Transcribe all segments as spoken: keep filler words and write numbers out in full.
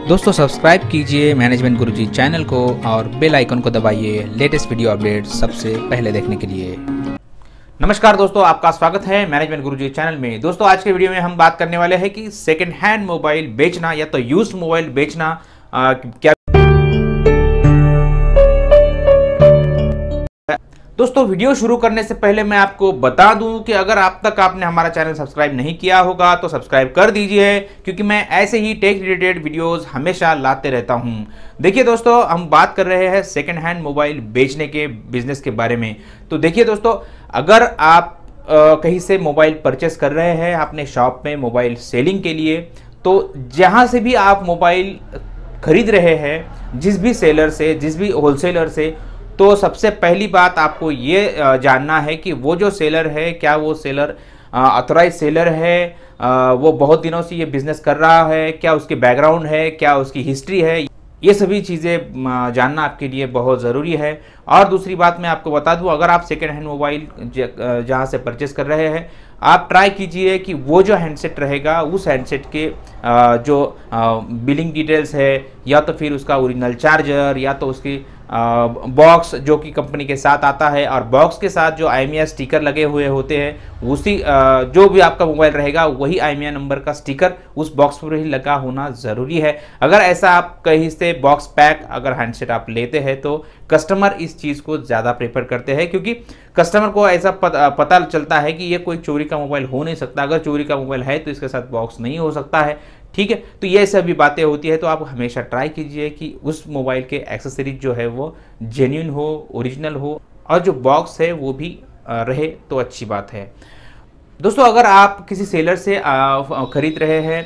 दोस्तों सब्सक्राइब कीजिए मैनेजमेंट गुरुजी चैनल को और बेल आइकन को दबाइए लेटेस्ट वीडियो अपडेट सबसे पहले देखने के लिए। नमस्कार दोस्तों, आपका स्वागत है मैनेजमेंट गुरुजी चैनल में। दोस्तों आज के वीडियो में हम बात करने वाले हैं कि सेकंड हैंड मोबाइल बेचना या तो यूज्ड मोबाइल बेचना आ, क्या दोस्तों वीडियो शुरू करने से पहले मैं आपको बता दूं कि अगर आप तक आपने हमारा चैनल सब्सक्राइब नहीं किया होगा तो सब्सक्राइब कर दीजिए, क्योंकि मैं ऐसे ही टेक रिलेटेड वीडियोस हमेशा लाते रहता हूं। देखिए दोस्तों, हम बात कर रहे हैं सेकंड हैंड मोबाइल बेचने के बिजनेस के बारे में। तो देखिए दोस्तों, अगर आप आ, कहीं से मोबाइल परचेस कर रहे हैं अपने शॉप में मोबाइल सेलिंग के लिए, तो जहां से भी आप मोबाइल खरीद रहे हैं, जिस भी सेलर से, जिस भी होलसेलर से, तो सबसे पहली बात आपको ये जानना है कि वो जो सेलर है, क्या वो सेलर ऑथराइज सेलर है, वो बहुत दिनों से ये बिजनेस कर रहा है, क्या उसकी बैकग्राउंड है, क्या उसकी हिस्ट्री है। ये सभी चीज़ें जानना आपके लिए बहुत ज़रूरी है। और दूसरी बात मैं आपको बता दूं, अगर आप सेकेंड हैंड मोबाइल जहां से परचेस कर रहे हैं, आप ट्राई कीजिए कि वो जो हैंडसेट रहेगा उस हैंडसेट के जो बिलिंग डिटेल्स है, या तो फिर उसका ओरिजिनल चार्जर, या तो उसकी बॉक्स जो कि कंपनी के साथ आता है, और बॉक्स के साथ जो आई एम ई आई स्टिकर लगे हुए होते हैं, उसी जो भी आपका मोबाइल रहेगा वही I M E I number का स्टिकर उस बॉक्स पर ही लगा होना ज़रूरी है। अगर ऐसा आप कहीं से बॉक्स पैक अगर हैंडसेट आप लेते हैं तो कस्टमर इस चीज़ को ज़्यादा प्रेफर करते हैं, क्योंकि कस्टमर को ऐसा पता, पता चलता है कि ये कोई चोरी का मोबाइल हो नहीं सकता। अगर चोरी का मोबाइल है तो इसके साथ बॉक्स नहीं हो सकता है, ठीक है। तो ये सभी बातें होती है, तो आप हमेशा ट्राई कीजिए कि उस मोबाइल के एक्सेसरीज जो है वो जेन्युइन हो, ओरिजिनल हो, और जो बॉक्स है वो भी रहे तो अच्छी बात है। दोस्तों अगर आप किसी सेलर से खरीद रहे हैं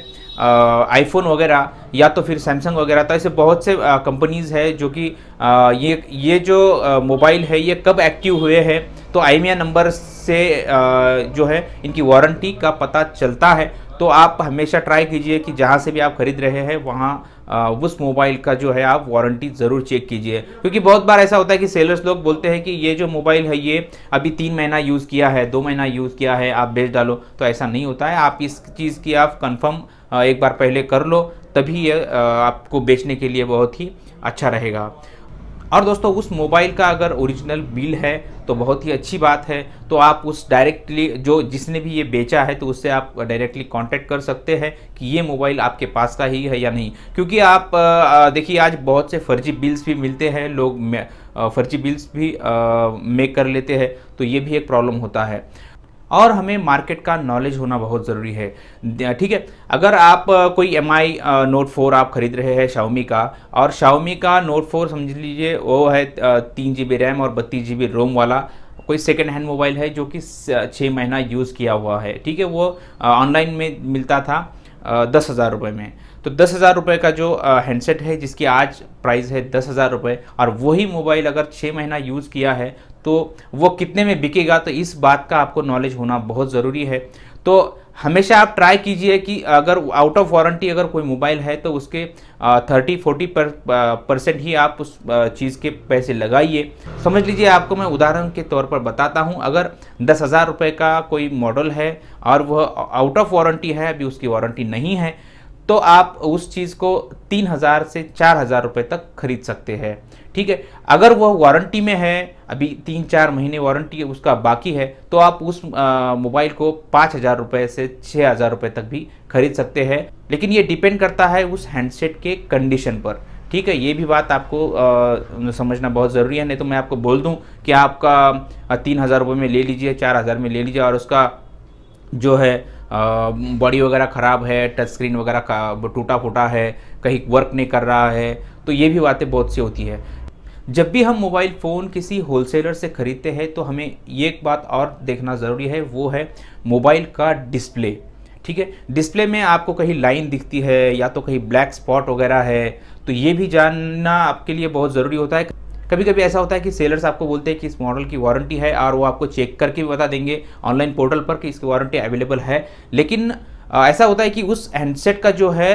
आईफोन वगैरह या तो फिर सैमसंग वगैरह, तो ऐसे बहुत से कंपनीज़ है जो कि ये ये जो मोबाइल है ये कब एक्टिव हुए हैं, तो आई एम ई आई नंबर से आ, जो है इनकी वारंटी का पता चलता है। तो आप हमेशा ट्राई कीजिए कि जहाँ से भी आप खरीद रहे हैं वहाँ उस मोबाइल का जो है आप वारंटी ज़रूर चेक कीजिए, क्योंकि बहुत बार ऐसा होता है कि सेलर्स लोग बोलते हैं कि ये जो मोबाइल है ये अभी तीन महीना यूज़ किया है, दो महीना यूज़ किया है, आप बेच डालो। तो ऐसा नहीं होता है। आप इस चीज़ की आप कंफर्म एक बार पहले कर लो, तभी ये आपको बेचने के लिए बहुत ही अच्छा रहेगा। और दोस्तों उस मोबाइल का अगर ओरिजिनल बिल है तो बहुत ही अच्छी बात है। तो आप उस डायरेक्टली जो जिसने भी ये बेचा है तो उससे आप डायरेक्टली कांटेक्ट कर सकते हैं कि ये मोबाइल आपके पास का ही है या नहीं, क्योंकि आप देखिए आज बहुत से फर्जी बिल्स भी मिलते हैं, लोग फर्जी बिल्स भी मेक कर लेते हैं, तो ये भी एक प्रॉब्लम होता है। और हमें मार्केट का नॉलेज होना बहुत ज़रूरी है, ठीक है। अगर आप कोई एम आई नोट फोर आप खरीद रहे हैं शाओमी का, और शाओमी का नोट फोर समझ लीजिए वो है तीन जी बी रैम और बत्तीस जी बी रोम वाला कोई सेकेंड हैंड मोबाइल है जो कि छः महीना यूज़ किया हुआ है, ठीक है। वो ऑनलाइन में मिलता था दस हज़ार रुपये में। तो दस हज़ार रुपये का जो हैंडसेट है जिसकी आज प्राइस है दस हज़ार रुपये, और वही मोबाइल अगर छः महीना यूज़ किया है तो वो कितने में बिकेगा, तो इस बात का आपको नॉलेज होना बहुत ज़रूरी है। तो हमेशा आप ट्राई कीजिए कि अगर आउट ऑफ वारंटी अगर कोई मोबाइल है तो उसके थर्टी फोर्टी पर परसेंट ही आप उस चीज़ के पैसे लगाइए। समझ लीजिए, आपको मैं उदाहरण के तौर पर बताता हूं, अगर दस हज़ार रुपये का कोई मॉडल है और वह आउट ऑफ वारंटी है, अभी उसकी वारंटी नहीं है, तो आप उस चीज़ को तीन हज़ार से चार हज़ार रुपये तक खरीद सकते हैं, ठीक है। अगर वह वारंटी में है, अभी तीन चार महीने वारंटी उसका बाकी है, तो आप उस मोबाइल को पाँच हज़ार रुपये से छः हज़ार रुपये तक भी खरीद सकते हैं। लेकिन ये डिपेंड करता है उस हैंडसेट के कंडीशन पर, ठीक है। ये भी बात आपको आ, समझना बहुत ज़रूरी है। नहीं तो मैं आपको बोल दूं कि आपका तीन हज़ार रुपये में ले लीजिए, चार हज़ार में ले लीजिए, और उसका जो है बॉडी वगैरह ख़राब है, टच स्क्रीन वगैरह का टूटा फूटा है, कहीं वर्क नहीं कर रहा है, तो ये भी बातें बहुत सी होती है। जब भी हम मोबाइल फ़ोन किसी होलसेलर से ख़रीदते हैं तो हमें ये एक बात और देखना ज़रूरी है, वो है मोबाइल का डिस्प्ले, ठीक है। डिस्प्ले में आपको कहीं लाइन दिखती है या तो कहीं ब्लैक स्पॉट वगैरह है, तो ये भी जानना आपके लिए बहुत ज़रूरी होता है। कभी कभी ऐसा होता है कि सेलर्स आपको बोलते हैं कि इस मॉडल की वारंटी है, और वो आपको चेक करके भी बता देंगे ऑनलाइन पोर्टल पर कि इसकी वारंटी अवेलेबल है। लेकिन ऐसा होता है कि उस हैंडसेट का जो है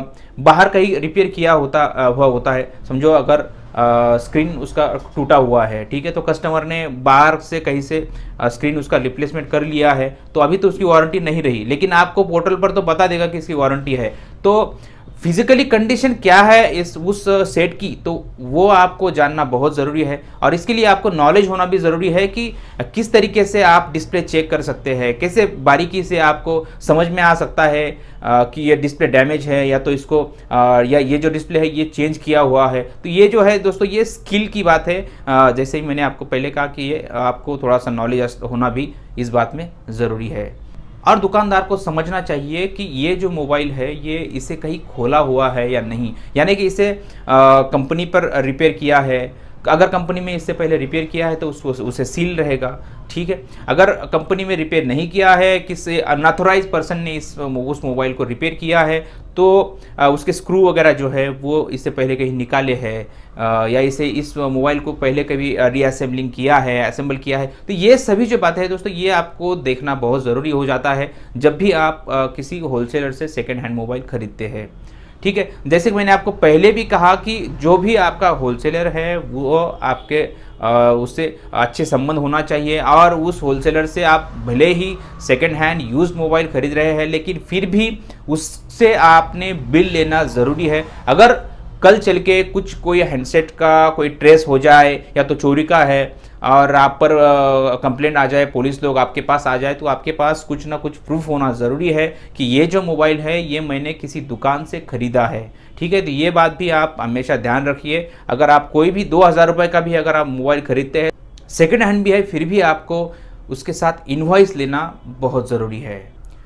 बाहर कहीं रिपेयर किया होता हुआ होता है। समझो अगर स्क्रीन उसका टूटा हुआ है, ठीक है, तो कस्टमर ने बाहर से कहीं से स्क्रीन उसका रिप्लेसमेंट कर लिया है, तो अभी तो उसकी वारंटी नहीं रही, लेकिन आपको पोर्टल पर तो बता देगा कि इसकी वारंटी है। तो फिजिकली कंडीशन क्या है इस उस सेट की, तो वो आपको जानना बहुत ज़रूरी है। और इसके लिए आपको नॉलेज होना भी ज़रूरी है कि किस तरीके से आप डिस्प्ले चेक कर सकते हैं, कैसे बारीकी से आपको समझ में आ सकता है आ, कि ये डिस्प्ले डैमेज है या तो इसको आ, या ये जो डिस्प्ले है ये चेंज किया हुआ है। तो ये जो है दोस्तों ये स्किल की बात है। आ, जैसे ही मैंने आपको पहले कहा कि ये आपको थोड़ा सा नॉलेज होना भी इस बात में ज़रूरी है। और दुकानदार को समझना चाहिए कि ये जो मोबाइल है ये इसे कहीं खोला हुआ है या नहीं, यानी कि इसे कंपनी पर रिपेयर किया है। अगर कंपनी में इससे पहले रिपेयर किया है तो उसको उसे सील रहेगा, ठीक है। अगर कंपनी में रिपेयर नहीं किया है, किसी अनऑथराइज पर्सन ने इस उस मोबाइल को रिपेयर किया है, तो उसके स्क्रू वगैरह जो है वो इससे पहले कहीं निकाले हैं या इसे इस मोबाइल को पहले कभी रीअसेंबलिंग किया है, असेंबल किया है, तो ये सभी जो बातें हैं दोस्तों ये आपको देखना बहुत ज़रूरी हो जाता है जब भी आप किसी होलसेलर से सेकेंड हैंड मोबाइल खरीदते हैं, ठीक है। जैसे कि मैंने आपको पहले भी कहा कि जो भी आपका होलसेलर है वो आपके उससे अच्छे संबंध होना चाहिए। और उस होलसेलर से आप भले ही सेकंड हैंड यूज्ड मोबाइल खरीद रहे हैं लेकिन फिर भी उससे आपने बिल लेना ज़रूरी है। अगर कल चल के कुछ कोई हैंडसेट का कोई ट्रेस हो जाए या तो चोरी का है और आप पर कंप्लेंट आ जाए, पुलिस लोग आपके पास आ जाए, तो आपके पास कुछ ना कुछ प्रूफ होना ज़रूरी है कि ये जो मोबाइल है ये मैंने किसी दुकान से ख़रीदा है, ठीक है। तो ये बात भी आप हमेशा ध्यान रखिए। अगर आप कोई भी दो हज़ार रुपये का भी अगर आप मोबाइल खरीदते हैं, सेकेंड हैंड भी है, फिर भी आपको उसके साथ इनवॉइस लेना बहुत ज़रूरी है।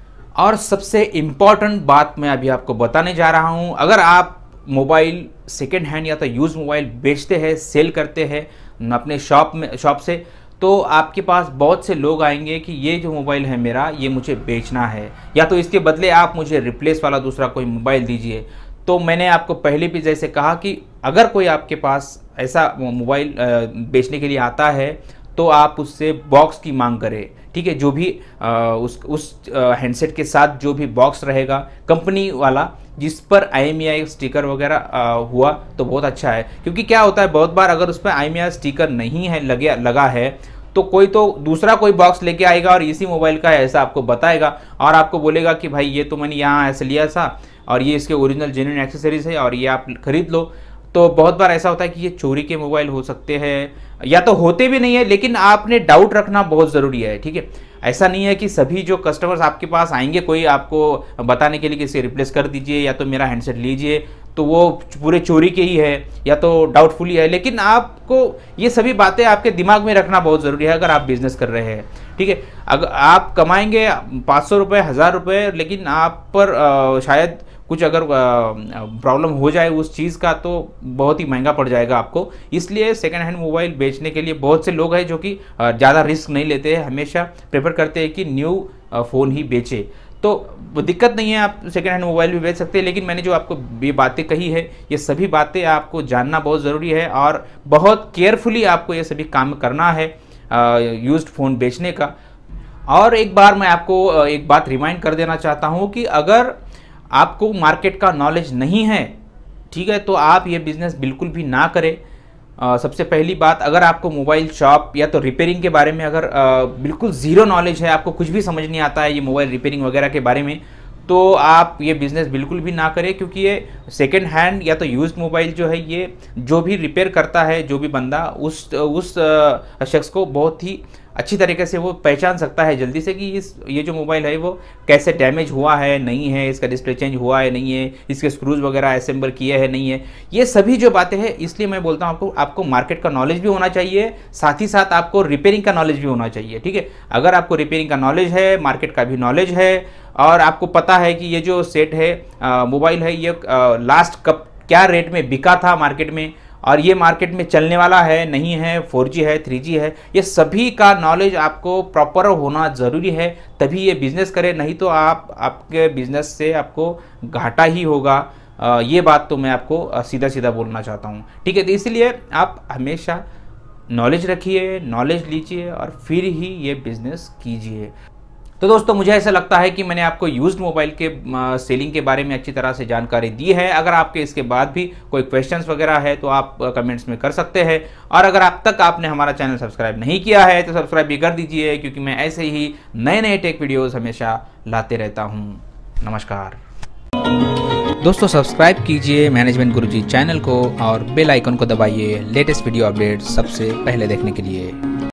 और सबसे इम्पॉर्टेंट बात मैं अभी आपको बताने जा रहा हूँ, अगर आप मोबाइल सेकेंड हैंड या तो यूज़ मोबाइल बेचते हैं, सेल करते हैं अपने शॉप में शॉप से, तो आपके पास बहुत से लोग आएंगे कि ये जो मोबाइल है मेरा ये मुझे बेचना है या तो इसके बदले आप मुझे रिप्लेस वाला दूसरा कोई मोबाइल दीजिए। तो मैंने आपको पहले भी जैसे कहा कि अगर कोई आपके पास ऐसा मोबाइल बेचने के लिए आता है तो आप उससे बॉक्स की मांग करें, ठीक है। जो भी आ, उस उस हैंडसेट के साथ जो भी बॉक्स रहेगा कंपनी वाला जिस पर आई एम ई आई स्टिकर वगैरह हुआ तो बहुत अच्छा है। क्योंकि क्या होता है बहुत बार अगर उस पर आई एम ई आई स्टिकर नहीं है लगे लगा है तो कोई तो दूसरा कोई बॉक्स लेके आएगा और इसी मोबाइल का है ऐसा आपको बताएगा और आपको बोलेगा कि भाई ये तो मैंने यहाँ ऐसे लिया था और ये इसके ओरिजिनल जेन्युइन एक्सेसरीज है और ये आप खरीद लो। तो बहुत बार ऐसा होता है कि ये चोरी के मोबाइल हो सकते हैं या तो होते भी नहीं है, लेकिन आपने डाउट रखना बहुत ज़रूरी है, ठीक है। ऐसा नहीं है कि सभी जो कस्टमर्स आपके पास आएंगे कोई आपको बताने के लिए कि इसे रिप्लेस कर दीजिए या तो मेरा हैंडसेट लीजिए तो वो पूरे चोरी के ही है या तो डाउटफुल ही है। लेकिन आपको ये सभी बातें आपके दिमाग में रखना बहुत ज़रूरी है अगर आप बिजनेस कर रहे हैं, ठीक है। अगर आप कमाएंगे पाँच सौ रुपये हज़ार रुपये लेकिन आप पर आ, शायद कुछ अगर प्रॉब्लम हो जाए उस चीज़ का तो बहुत ही महंगा पड़ जाएगा आपको। इसलिए सेकेंड हैंड मोबाइल बेचने के लिए बहुत से लोग हैं जो कि ज़्यादा रिस्क नहीं लेते हैं, हमेशा प्रेफर करते हैं कि न्यू फ़ोन ही बेचे। तो दिक्कत नहीं है, आप सेकेंड हैंड मोबाइल भी बेच सकते हैं। लेकिन मैंने जो आपको ये बातें कही है ये सभी बातें आपको जानना बहुत ज़रूरी है और बहुत केयरफुली आपको ये सभी काम करना है यूज्ड फ़ोन बेचने का। और एक बार मैं आपको एक बात रिमाइंड कर देना चाहता हूँ कि अगर आपको मार्केट का नॉलेज नहीं है, ठीक है, तो आप ये बिज़नेस बिल्कुल भी ना करें। आ, सबसे पहली बात, अगर आपको मोबाइल शॉप या तो रिपेयरिंग के बारे में अगर आ, बिल्कुल ज़ीरो नॉलेज है, आपको कुछ भी समझ नहीं आता है ये मोबाइल रिपेयरिंग वगैरह के बारे में, तो आप ये बिज़नेस बिल्कुल भी ना करें। क्योंकि ये सेकेंड हैंड या तो यूज्ड मोबाइल जो है ये जो भी रिपेयर करता है जो भी बंदा उस उस शख्स को बहुत ही अच्छी तरीके से वो पहचान सकता है जल्दी से कि इस ये जो मोबाइल है वो कैसे डैमेज हुआ है नहीं है, इसका डिस्प्ले चेंज हुआ है नहीं है, इसके स्क्रूज वगैरह असेंबल किए हैं नहीं है, ये सभी जो बातें हैं। इसलिए मैं बोलता हूँ आपको आपको मार्केट का नॉलेज भी होना चाहिए, साथ ही साथ आपको रिपेयरिंग का नॉलेज भी होना चाहिए, ठीक है। अगर आपको रिपेयरिंग का नॉलेज है, मार्केट का भी नॉलेज है और आपको पता है कि ये जो सेट है मोबाइल है ये लास्ट कब क्या रेट में बिका था मार्केट में और ये मार्केट में चलने वाला है नहीं है, फोर जी है, थ्री जी है, ये सभी का नॉलेज आपको प्रॉपर होना ज़रूरी है, तभी ये बिज़नेस करें। नहीं तो आप आपके बिज़नेस से आपको घाटा ही होगा। आ, ये बात तो मैं आपको सीधा सीधा बोलना चाहता हूँ, ठीक है। तो इसलिए आप हमेशा नॉलेज रखिए, नॉलेज लीजिए और फिर ही ये बिज़नेस कीजिए। तो दोस्तों मुझे ऐसा लगता है कि मैंने आपको यूज्ड मोबाइल के सेलिंग के बारे में अच्छी तरह से जानकारी दी है। अगर आपके इसके बाद भी कोई क्वेश्चंस वगैरह है तो आप कमेंट्स में कर सकते हैं। और अगर अब तक आपने हमारा चैनल सब्सक्राइब नहीं किया है तो सब्सक्राइब भी कर दीजिए, क्योंकि मैं ऐसे ही नए नए टेक वीडियोज़ हमेशा लाते रहता हूँ। नमस्कार। दोस्तों सब्सक्राइब कीजिए मैनेजमेंट गुरुजी चैनल को और बेल आइकन को दबाइए लेटेस्ट वीडियो अपडेट सबसे पहले देखने के लिए।